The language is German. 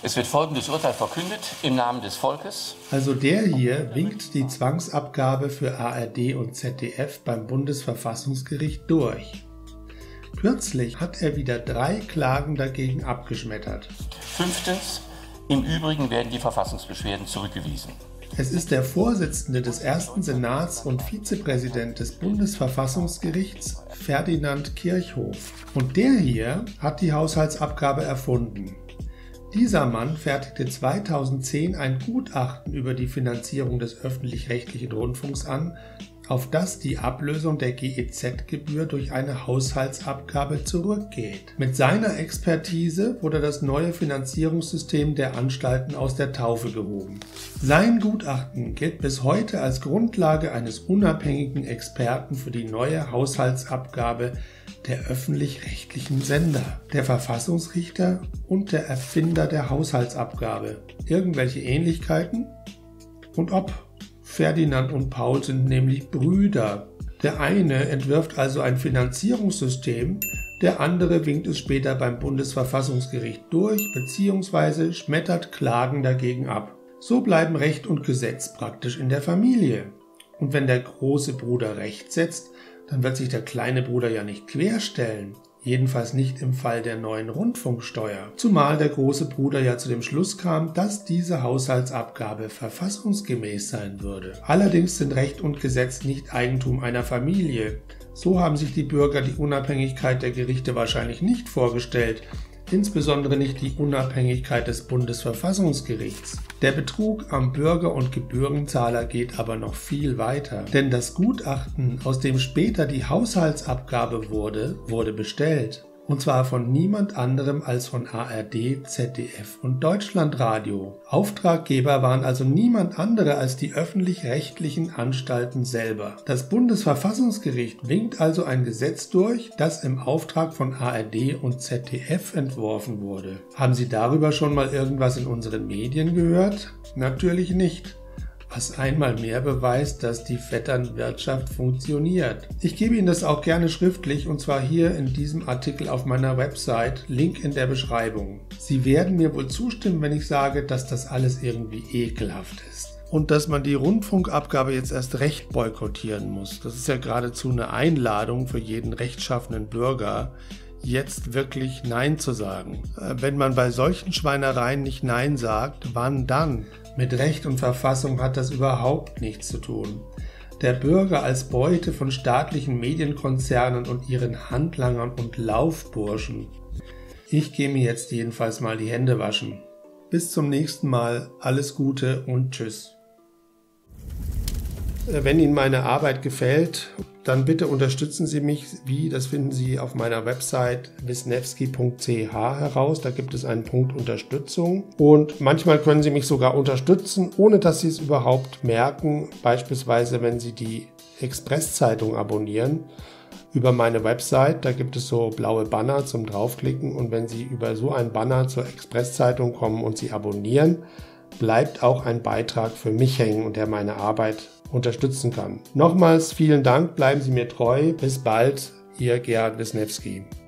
Es wird folgendes Urteil verkündet im Namen des Volkes. Also der hier winkt die Zwangsabgabe für ARD und ZDF beim Bundesverfassungsgericht durch. Kürzlich hat er wieder 3 Klagen dagegen abgeschmettert. 5. Im Übrigen werden die Verfassungsbeschwerden zurückgewiesen. Es ist der Vorsitzende des ersten Senats und Vizepräsident des Bundesverfassungsgerichts, Ferdinand Kirchhoff. Und der hier hat die Haushaltsabgabe erfunden. Dieser Mann fertigte 2010 ein Gutachten über die Finanzierung des öffentlich-rechtlichen Rundfunks an, auf das die Ablösung der GEZ-Gebühr durch eine Haushaltsabgabe zurückgeht. Mit seiner Expertise wurde das neue Finanzierungssystem der Anstalten aus der Taufe gehoben. Sein Gutachten gilt bis heute als Grundlage eines unabhängigen Experten für die neue Haushaltsabgabe der öffentlich-rechtlichen Sender, der Verfassungsrichter und der Erfinder der Haushaltsabgabe. Irgendwelche Ähnlichkeiten? Und ob? Ferdinand und Paul sind nämlich Brüder. Der eine entwirft also ein Finanzierungssystem, der andere winkt es später beim Bundesverfassungsgericht durch bzw. schmettert Klagen dagegen ab. So bleiben Recht und Gesetz praktisch in der Familie. Und wenn der große Bruder Recht setzt, dann wird sich der kleine Bruder ja nicht querstellen. Jedenfalls nicht im Fall der neuen Rundfunksteuer. Zumal der große Bruder ja zu dem Schluss kam, dass diese Haushaltsabgabe verfassungsgemäß sein würde. Allerdings sind Recht und Gesetz nicht Eigentum einer Familie. So haben sich die Bürger die Unabhängigkeit der Gerichte wahrscheinlich nicht vorgestellt. Insbesondere nicht die Unabhängigkeit des Bundesverfassungsgerichts. Der Betrug am Bürger und Gebührenzahler geht aber noch viel weiter. Denn das Gutachten, aus dem später die Haushaltsabgabe wurde bestellt. Und zwar von niemand anderem als von ARD, ZDF und Deutschlandradio. Auftraggeber waren also niemand andere als die öffentlich-rechtlichen Anstalten selber. Das Bundesverfassungsgericht winkt also ein Gesetz durch, das im Auftrag von ARD und ZDF entworfen wurde. Haben Sie darüber schon mal irgendwas in unseren Medien gehört? Natürlich nicht. Was einmal mehr beweist, dass die Vetternwirtschaft funktioniert. Ich gebe Ihnen das auch gerne schriftlich und zwar hier in diesem Artikel auf meiner Website, Link in der Beschreibung. Sie werden mir wohl zustimmen, wenn ich sage, dass das alles irgendwie ekelhaft ist. Und dass man die Rundfunkabgabe jetzt erst recht boykottieren muss. Das ist ja geradezu eine Einladung für jeden rechtschaffenen Bürger, jetzt wirklich Nein zu sagen. Wenn man bei solchen Schweinereien nicht Nein sagt, wann dann? Mit Recht und Verfassung hat das überhaupt nichts zu tun. Der Bürger als Beute von staatlichen Medienkonzernen und ihren Handlangern und Laufburschen. Ich gehe mir jetzt jedenfalls mal die Hände waschen. Bis zum nächsten Mal, alles Gute und tschüss. Wenn Ihnen meine Arbeit gefällt, dann bitte unterstützen Sie mich. Wie, das finden Sie auf meiner Website wisniewski.ch heraus. Da gibt es einen Punkt Unterstützung. Und manchmal können Sie mich sogar unterstützen, ohne dass Sie es überhaupt merken. Beispielsweise, wenn Sie die Express-Zeitung abonnieren über meine Website. Da gibt es so blaue Banner zum Draufklicken. Und wenn Sie über so ein Banner zur Express-Zeitung kommen und Sie abonnieren, bleibt auch ein Beitrag für mich hängen und der meine Arbeit unterstützen kann. Nochmals vielen Dank, bleiben Sie mir treu. Bis bald, Ihr Gerhard Wisniewski.